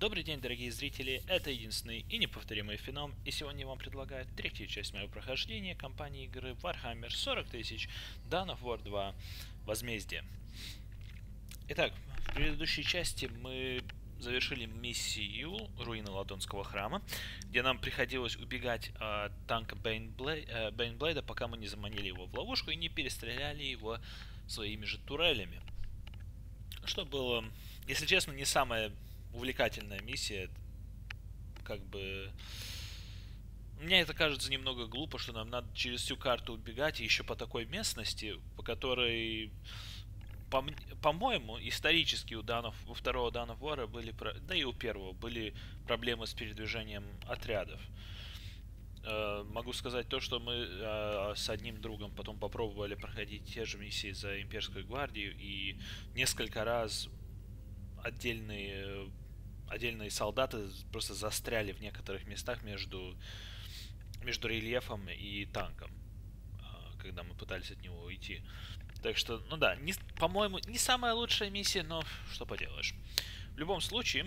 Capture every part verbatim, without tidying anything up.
Добрый день, дорогие зрители, это единственный и неповторимый Феном, и сегодня я вам предлагаю третью часть моего прохождения кампании игры Warhammer сорок тысяч Dawn of War два Возмездие. Итак, в предыдущей части мы завершили миссию Руины Ладонского храма, где нам приходилось убегать от танка Бейнблейда, пока мы не заманили его в ловушку и не перестреляли его своими же турелями. Что было, если честно, не самое увлекательная миссия. Как бы мне это кажется немного глупо, что нам надо через всю карту убегать, и еще по такой местности, по которой, по-моему, по исторически у Данов, у второго Dawn of War были, да и у первого были проблемы с передвижением отрядов. Э, могу сказать то, что мы э, с одним другом потом попробовали проходить те же миссии за Имперскую гвардию, и несколько раз отдельные отдельные солдаты просто застряли в некоторых местах между между рельефом и танком, когда мы пытались от него уйти. Так что, ну да, не, по-моему, не самая лучшая миссия, но что поделаешь. В любом случае,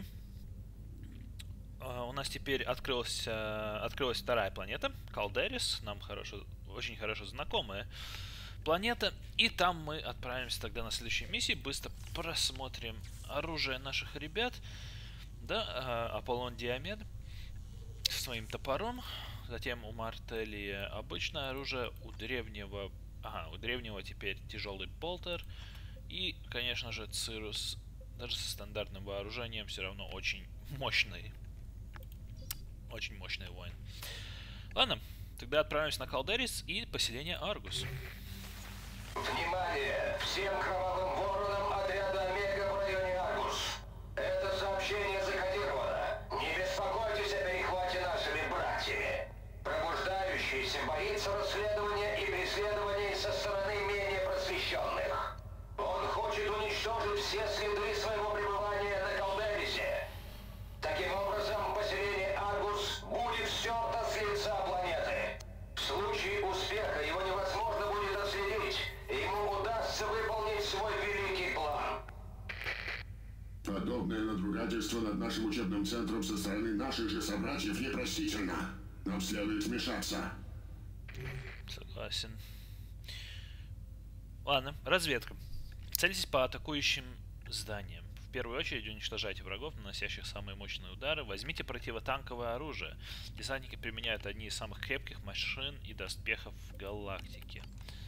у нас теперь открылась, открылась вторая планета, Калдерис, нам хорошо, очень хорошо знакомая планета, и там мы отправимся тогда на следующей миссии. Быстро просмотрим оружие наших ребят. Да, Аполлон Диамед с своим топором, затем у Мартелия обычное оружие, у древнего, ага, у древнего теперь тяжелый болтер, и, конечно же, Цирус, даже со стандартным вооружением, все равно очень мощный, очень мощный воин. Ладно, тогда отправимся на Калдерис и поселение Аргус. Внимание! Всем кровавым воронам отряда Омега в районе Аргус. Это сообщение закодировано. Не беспокойтесь о перехвате нашими братьями. Пробуждающийся боится расследования и преследований со стороны менее просвещенных. Он хочет уничтожить все следы своего пребывания на Калдерисе. Таким образом, поселение Аргус будет стерто с лица планеты. В случае успеха его невозможно будет отследить, и ему удастся выполнить свой великий план. Подобное надругательство над нашим учебным центром со стороны наших же собратьев непростительно. Нам следует вмешаться. Согласен. Ладно, разведка. Целитесь по атакующим зданиям. В первую очередь уничтожайте врагов, наносящих самые мощные удары. Возьмите противотанковое оружие. Десантники применяют одни из самых крепких машин и доспехов в галактике.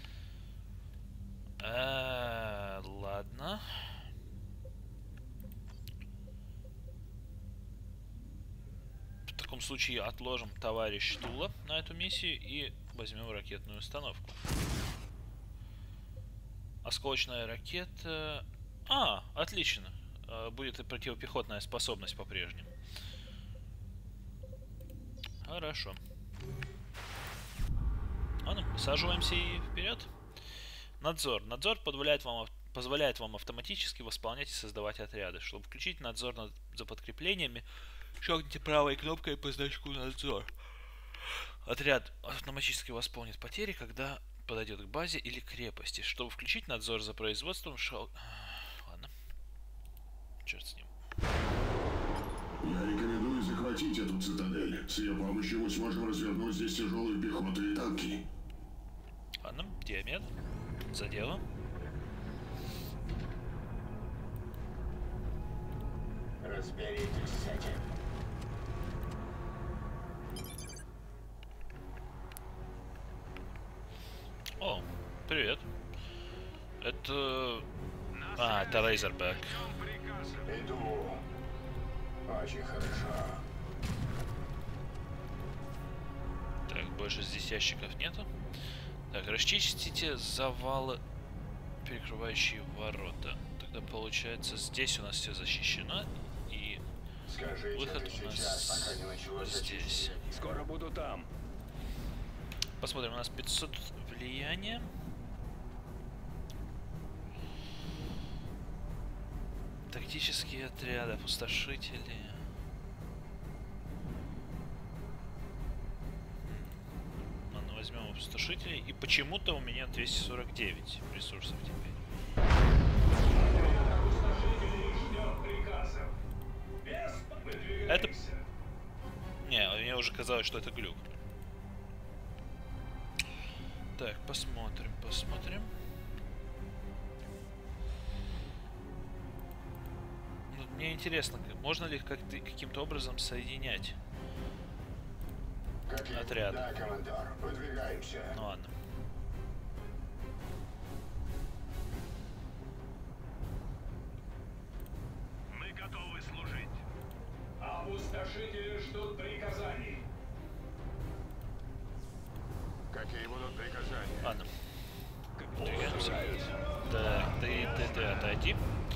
Э-э, ладно. В таком случае отложим товарищ Тула на эту миссию и возьмем ракетную установку. Осколочная ракета... А, отлично. Будет и противопехотная способность по-прежнему. Хорошо. Ладно, высаживаемся и вперед. Надзор. Надзор позволяет вам, позволяет вам автоматически восполнять и создавать отряды. Чтобы включить надзор над, за подкреплениями, щелкните правой кнопкой по значку надзор. Отряд автоматически восполнит потери, когда подойдет к базе или крепости. Чтобы включить надзор за производством, шел... Ладно. Черт с ним. Я рекомендую захватить эту цитадель. С ее помощью мы сможем развернуть здесь тяжелую пехоту и танки. Ладно, Диамед. За дело. Разберитесь с этим. О, привет. Это... А, это Рейзербэк. Иду. Очень хорошо. Так, больше здесь ящиков нету. Так, расчистите завалы, перекрывающие ворота. Тогда получается, здесь у нас все защищено. И Скажите, выход у сейчас, нас пока не началось здесь. Скоро буду там. Посмотрим, у нас пятьсот влияния. Тактические отряды, опустошители. Ладно, возьмем опустошителей. И почему-то у меня двести сорок девять ресурсов теперь. Опустошители ждем приказов. Без Это... Не, мне уже казалось, что это глюк. Так, посмотрим, посмотрим. Ну, мне интересно, можно ли как-то каким-то образом соединять отряды? Да, командор, выдвигаемся. Ну ладно. Мы готовы служить. Опустошители ждут приказаний. Какие будут приказания? Ладно. Двигаемся. Так, ты, ты, ты, отойди.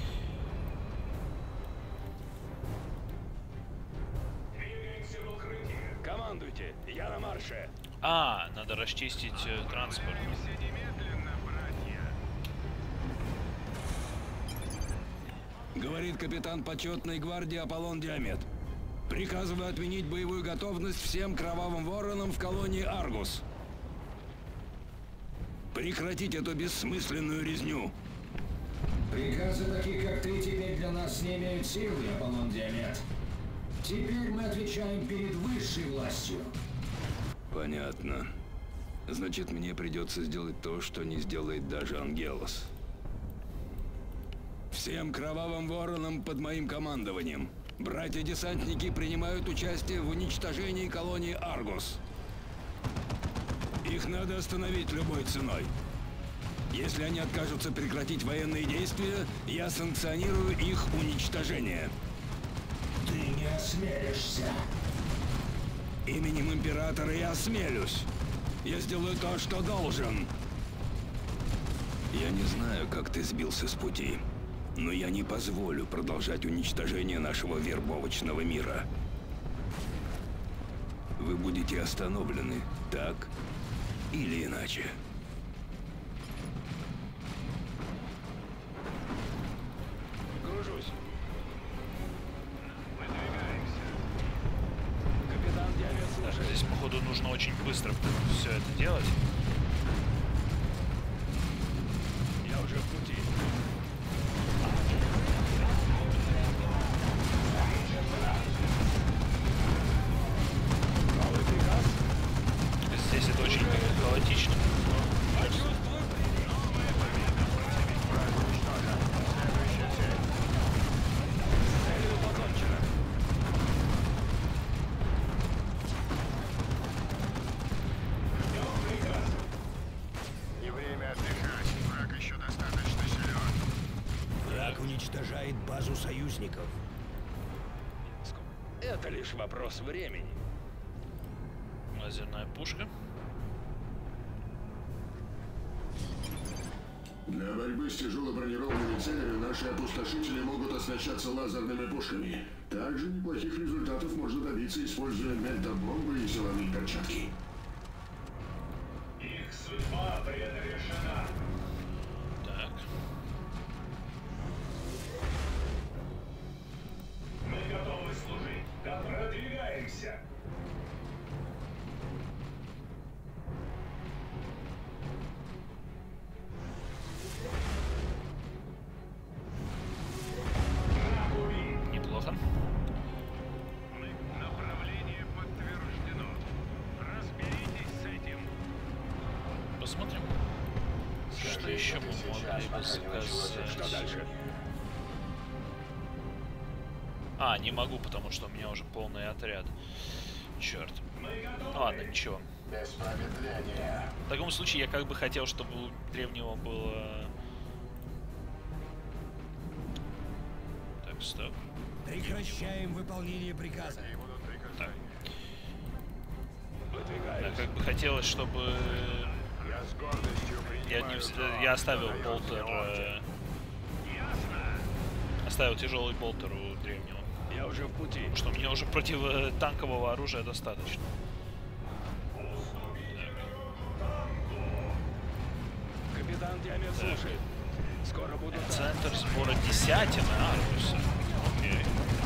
Двигаемся в укрытие. Командуйте, я на марше. А, надо расчистить э, транспорт. Все немедленно, братья. Говорит капитан почетной гвардии Аполлон Диамет. Приказываю отменить боевую готовность всем кровавым воронам в колонии Аргус. Прекратить эту бессмысленную резню. Приказы таких, как ты, теперь для нас не имеют силы, Аполлон Диамет. Теперь мы отвечаем перед высшей властью. Понятно. Значит, мне придется сделать то, что не сделает даже Ангелос. Всем кровавым воронам под моим командованием. Братья-десантники принимают участие в уничтожении колонии Аргус. Их надо остановить любой ценой. Если они откажутся прекратить военные действия, я санкционирую их уничтожение. Ты не осмелишься. Именем Императора я осмелюсь. Я сделаю то, что должен. Я не знаю, как ты сбился с пути, но я не позволю продолжать уничтожение нашего вербовочного мира. Вы будете остановлены, так или иначе. Гружусь. Выдвигаемся. Капитан Диамет слушает. Здесь, походу, нужно очень быстро все это делать. Я уже в пути. Новый приказ. Здесь это очень хаотично. Почувствую прилив. Новая победа. Враг уничтожен. Следующая цель. Целью покончено. Не время отдыхать. Враг еще достаточно силен. Враг уничтожает базу союзников. Это лишь вопрос времени. Лазерная пушка. Для борьбы с тяжело бронированными целями наши опустошители могут оснащаться лазерными пушками. Также неплохих результатов можно добиться, используя мельтобомбы и силовые перчатки. Их судьба предрешена. Так. Мы готовы служить. Да продвигаемся. Враг убит. Неплохо. Направление подтверждено. Разберитесь с этим. Посмотрим, что еще мы могли бы заказать. Что дальше? А, не могу, потому что у меня уже полный отряд. Черт. Ладно, ничего. Без промедления. В таком случае я как бы хотел, чтобы у древнего было... Так, стоп. Прекращаем выполнение приказа. Так. Да, Выдвигаемся. как бы хотелось, чтобы... Я с гордостью Я, принимаю не... вз- то, я оставил что дает болтер... мне орден. э, Ясно. Оставил тяжелый болтер у древнего. Я уже в пути. Потому что мне уже противотанкового оружия достаточно. Капитан Диамет слушает. Скоро буду там. Центр сбора десятины Аргуса. Окей.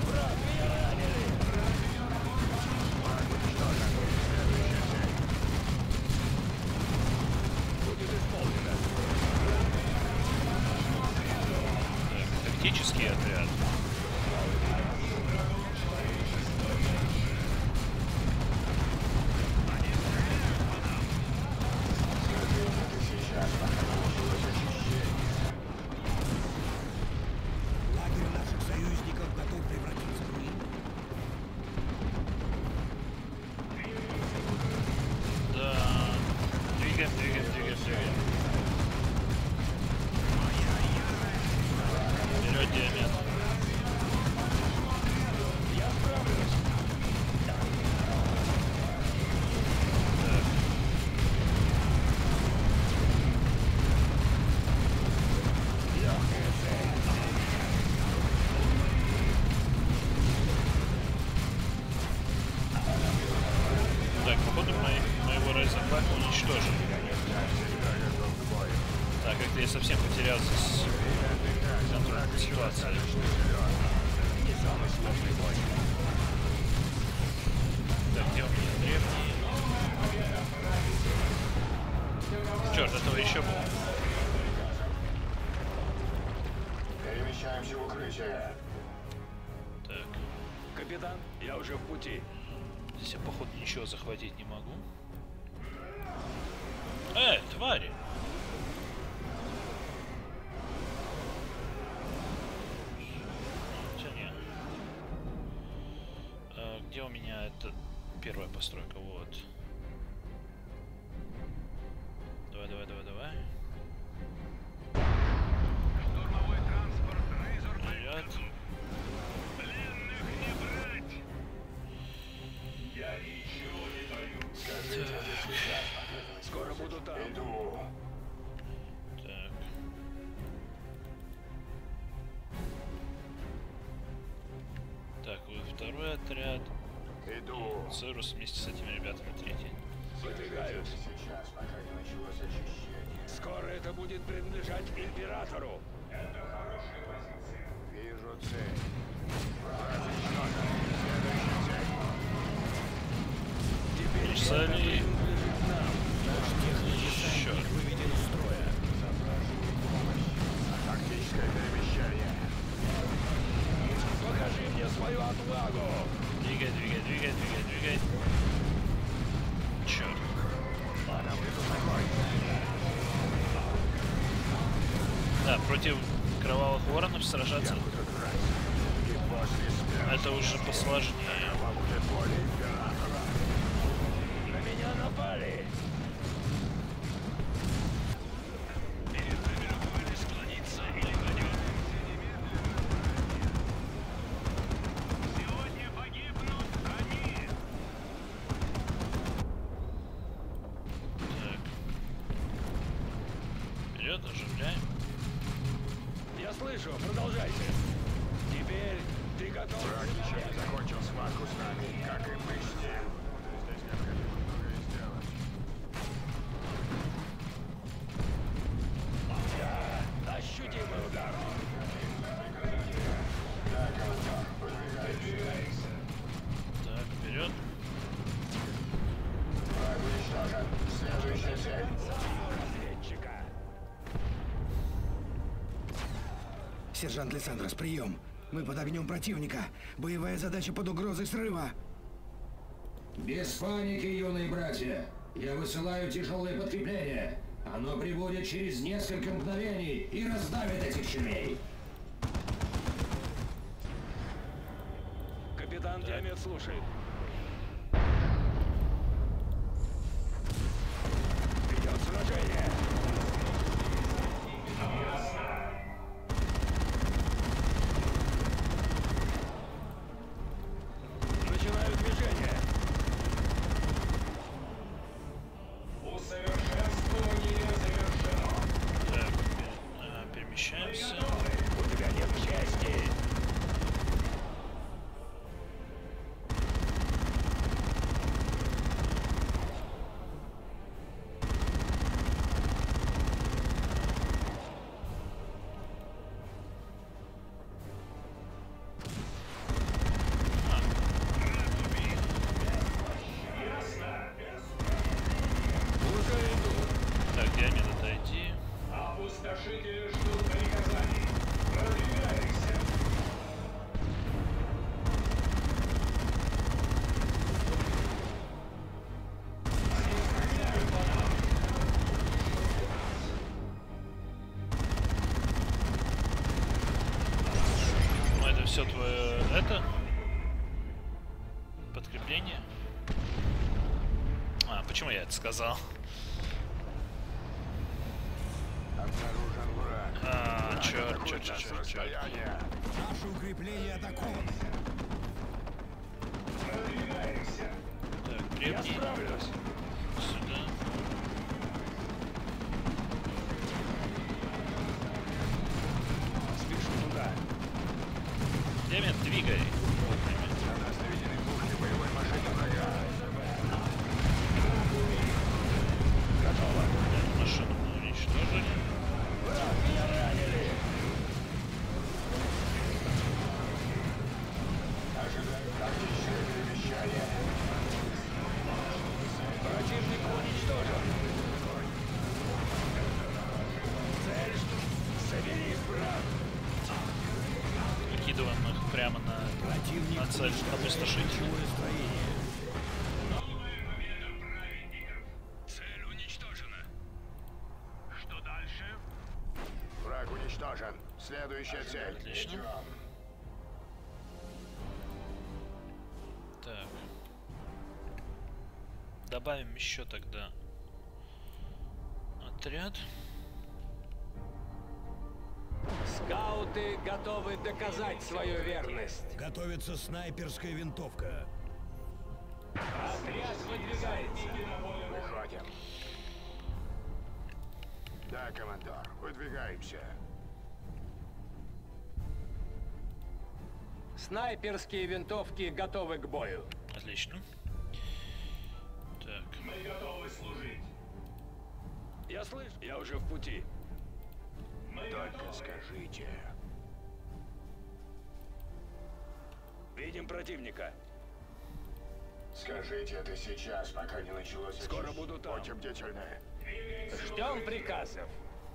Будет исполнено. Так, тактический отряд. уничтожен. Так, как-то я совсем потерялся с контролем ситуации. Не самый сложный бой. Так, где у меня древний? Черт, этого еще было. Перемещаемся в укрытие. Так, Капитан, я уже в пути. здесь я, походу, ничего захватить не могу. Э, твари! Хотя нет. А, где у меня это первая постройка? Вот. Давай, давай, давай, давай. Штурмовой транспорт Рейзор Вперед. Пленных не брать! Скоро буду там. Иду. Так. Так, вот второй отряд. Иду. Цирус вместе с этими ребятами третий. Выдвигаюсь. Сейчас, пока не началось очищение. Скоро это будет принадлежать императору. Вижу цель. Теперь Цели. принадлежит нам. Наш технодесантник выведен из строя. Тактическое перемещение. Покажи мне свою отвагу. Двигай, двигай, двигай, двигай, двигай. Черт. Да, против кровавых воронов сражаться это уже посложнее. На меня напали. Перед нами любой склониться или пойдет. Сегодня погибнут они! Так. Вперед, оживляем. Я слышу, продолжайте. Теперь ты готов? Враг еще не закончил схватку с нами, как и мы с ним. Здесь необходимо многое сделать. Ощутимый удар. Так, вперед. Враг уничтожен. Следующая цель. Разведчика. Сержант Лиссандрос, прием. Мы под огнем противника. Боевая задача под угрозой срыва. Без паники, юные братья. Я высылаю тяжелое подкрепление. Оно прибудет через несколько мгновений и раздавит этих червей. Капитан Диамет слушает. Идет сражение. Начинаю движение. Усовершенствование завершено! Так, а, перемещаемся. У тебя нет чести. Уже иду. Так, Диамет, отойди. Опустошители ждут приказаний! Продвигайся! Ну, это все твое... это? Подкрепление? А, почему я это сказал? Обнаружен враг. А, черт, черт, черт, Атакует нас с черт, черт. расстояния. Наши укрепления атакованы. Продвигаемся! Так, Я древний. справлюсь. Сюда. Спешу туда. Диамет, двигай. На нас наведены пушки боевой машины врага. прямо на, на цель опустошителя. Цель уничтожена. Что дальше? Враг уничтожен. Следующая цель. Отлично. Так. Добавим еще тогда отряд. Скауты готовы доказать свою верность. Готовится снайперская винтовка. Отряд выдвигается. Выходим. Да, командор. Выдвигаемся. Снайперские винтовки готовы к бою. Отлично. Так. Мы готовы служить. Я слышу, я уже в пути. Только скажите. Видим противника. Скажите это сейчас, пока не началось. Скоро буду там. Будьте бдительны. Ждем приказов.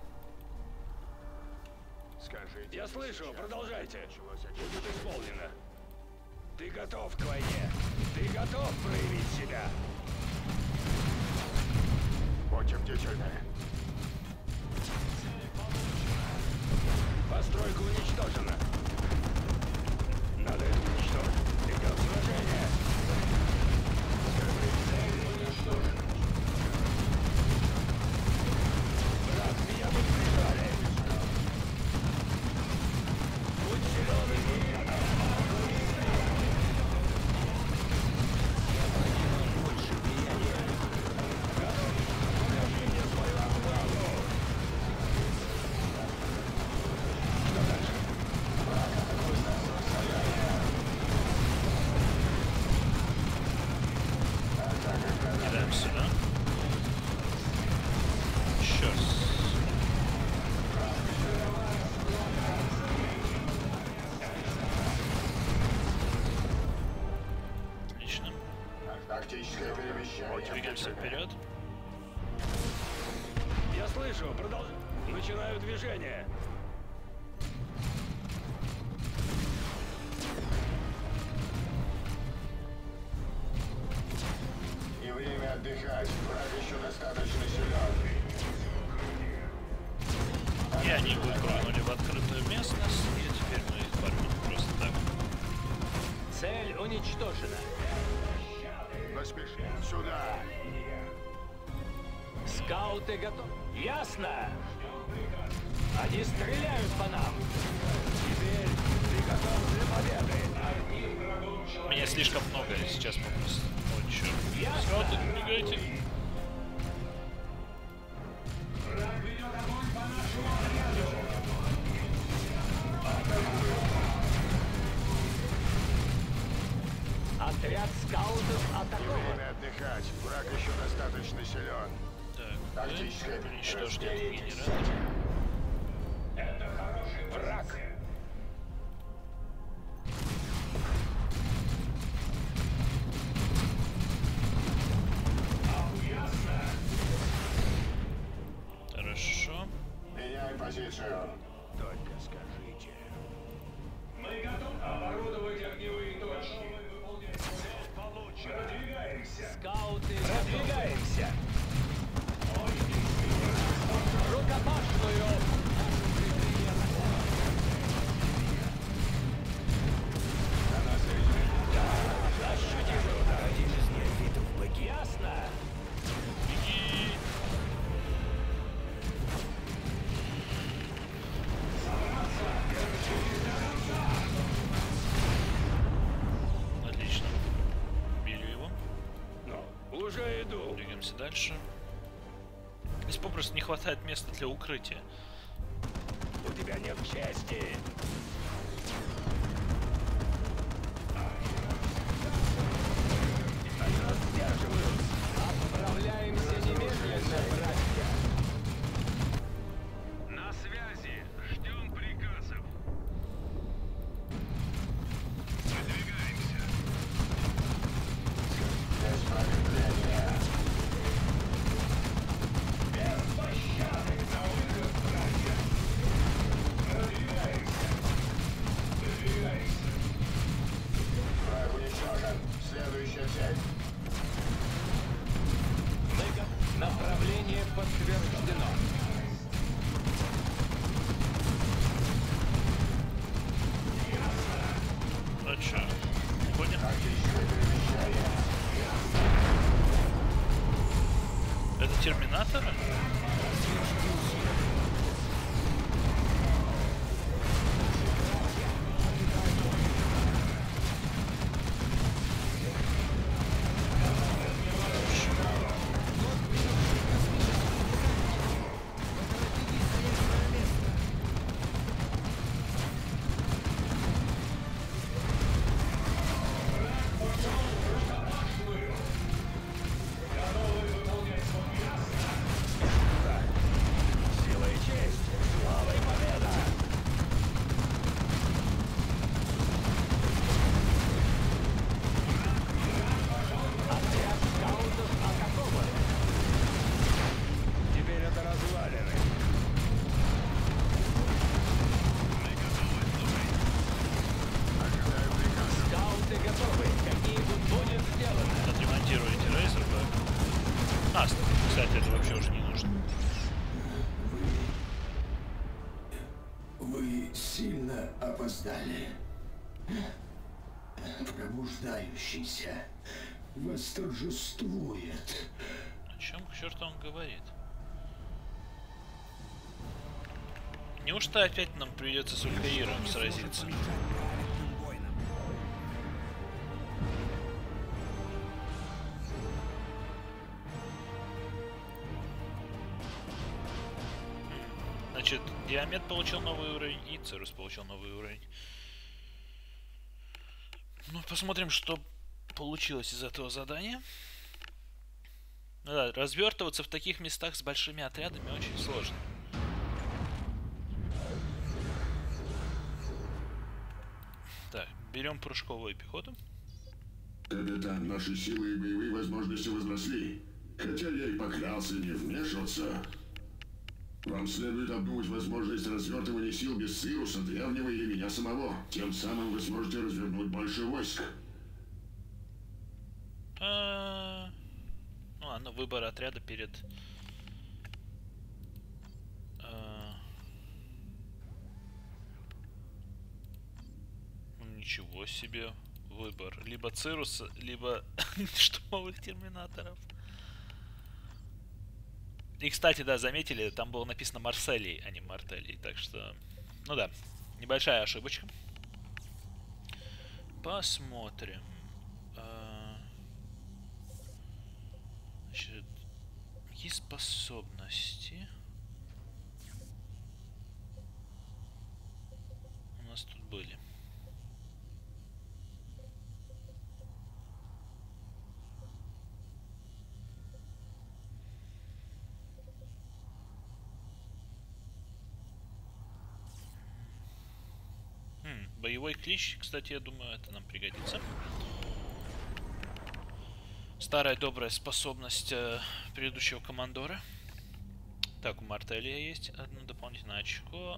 Скажите. Я это слышу, сейчас, продолжайте. пока не началось. Будет исполнено. Ты готов к войне. Ты готов проявить себя. Будьте бдительны. Постройка уничтожена. Надо это уничтожить. Идет сражение. Брат, меня тут прижали. Будь силен и больше влияния. Готовь. Покажи мне свою отвагу. Что дальше? Кидаем сюда. Сейчас. Отлично. Тактическое перемещение. Двигаемся вперед. Я слышу, продолжай. Начинаю движение. И время отдыхать. Враг еще достаточно силен. И они выпрыгнули в открытую местность, и теперь мы их фармим просто так. Цель уничтожена. Поспеши. Сюда. Скауты готовы. Ясно. Они стреляют по нам. Теперь ты готов для победы. Меня слишком много сейчас попросту. О, черт. Скауты, двигайте. Отряд скаутов атакован. Время отдыхать. Враг еще достаточно силен. Так, Тактическое вы уничтожьте этот перемещение. генератор. Враг. Хорошо. Меняем позицию. Только скажите. Мы готовы оборудовать огневые точки. Продвигаемся. Скауты, продвигаемся. Рукопашную. Ощутимый удар. Один из неофитов погиб. Ясно. Беги. Отлично. Убили его. Ну, уже иду. Двигаемся дальше. Здесь попросту не хватает места для укрытия. У тебя нет чести. Они нас сдерживают. Отправляемся немедленно, братья. На связи. Ждем приказов. Выдвигаемся. Без промедления. Без пощады на выход, братья. Продвигаемся. Направление подтверждено. Ну чё, уходим? Это терминаторы? Теперь это развалины. Скауты готовы. Какие-нибудь будет сделано. Отремонтируйте Рейзерберг. А, кстати, это вообще уже не нужно. Вы сильно опоздали. Пробуждающийся восторжествует. О чем к черту он говорит? Неужто опять нам придется с Улькаиром сразиться? Значит, Диамет получил новый уровень и Церус получил новый уровень. Ну, посмотрим, что получилось из этого задания. Ну да, развертываться в таких местах с большими отрядами очень сложно. Так, берем прыжковую пехоту. Капитан, наши силы и боевые возможности возросли. Хотя я и поклялся не вмешиваться. Вам следует обдумать возможность развертывания сил без Цируса, древнего или меня самого. Тем самым вы сможете развернуть больше войск. А... Ну ладно, выбор отряда перед... А... Ну, ничего себе выбор. Либо Цируса, либо штурмовых терминаторов. И, кстати, да, заметили, там было написано Марселий, а не Мартелий. Так что, ну да, небольшая ошибочка. Посмотрим. Значит, какие способности у нас тут были? Хм, боевой клич, кстати, я думаю, это нам пригодится. Старая добрая способность э, предыдущего командора. Так, у Мартелия есть одно дополнительное очко.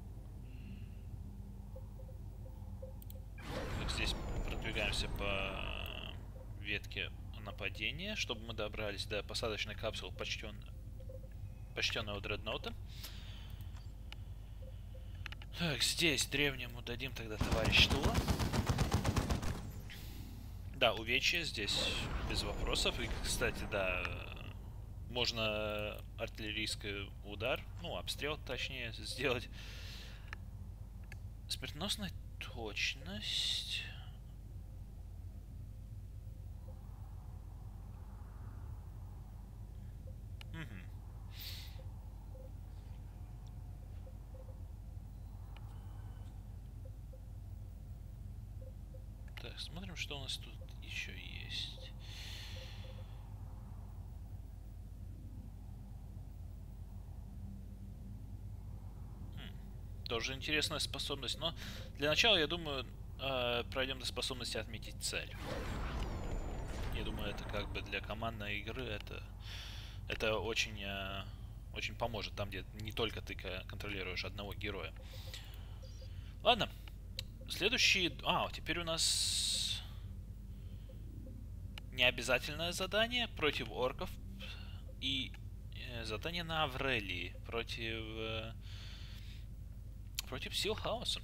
Так, здесь продвигаемся по ветке нападения, чтобы мы добрались до посадочной капсулы почтен... почтенного дредноута. Так, здесь древнему дадим тогда товарищ Тула. Да, увечье здесь без вопросов. И, кстати, да, можно артиллерийский удар, ну, обстрел, точнее, сделать. Смертоносная точность. Угу. Так, смотрим, что у нас тут еще есть. Хм, тоже интересная способность, но для начала, я думаю, э, пройдем до способности отметить цель. Я думаю, это как бы для командной игры это, это очень, э, очень поможет там, где не только ты контролируешь одного героя. Ладно. Следующий... А, теперь у нас... необязательное задание против орков и э, задание на Аврелии против э, против сил хаоса.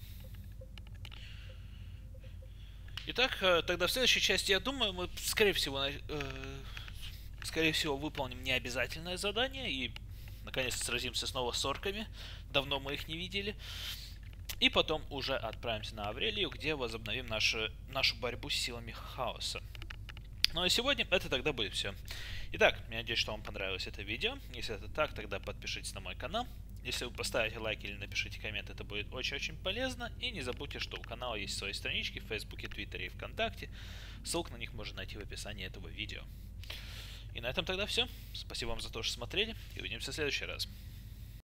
Итак, э, тогда в следующей части, я думаю, мы, скорее всего, э, скорее всего, выполним необязательное задание и наконец-то сразимся снова с орками. Давно мы их не видели. И потом уже отправимся на Аврелию, где возобновим нашу, нашу борьбу с силами хаоса. Ну а сегодня это тогда будет все. Итак, я надеюсь, что вам понравилось это видео. Если это так, тогда подпишитесь на мой канал. Если вы поставите лайк или напишите коммент, это будет очень-очень полезно. И не забудьте, что у канала есть свои странички в Фейсбуке, Твиттере и ВКонтакте. Ссылку на них можно найти в описании этого видео. И на этом тогда все. Спасибо вам за то, что смотрели. И увидимся в следующий раз.